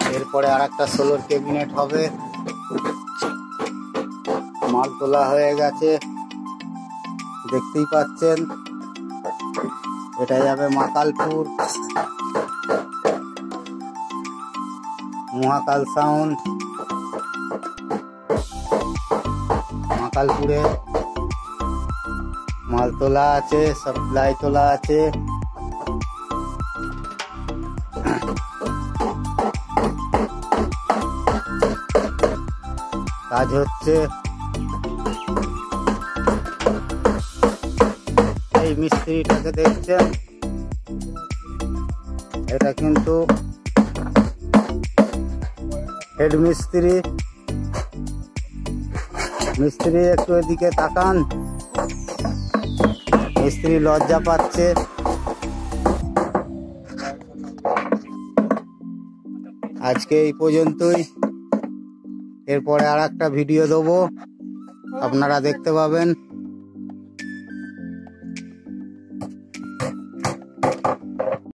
এরপরে আর একটা solar cabinet হবে। মাল তোলা হয়ে গেছে, দেখতেই পাচ্ছেন। এটা যাবে মাকালপুর, মহাকাল সাউন্ড। মাকালপুরে মাল তোলা আছে, সাপ্লাই তোলা আছে। কাজ হচ্ছে। এই মিস্ত্রিটাকে দেখছেন, এটা কিন্তু হেড মিস্ত্রি। মিস্ত্রি একটু এদিকে তাকান, মিস্ত্রি লজ্জা পাচ্ছে। আজকে এই পর্যন্তই, এরপরে আর একটা ভিডিও দেবো, আপনারা দেখতে পাবেন।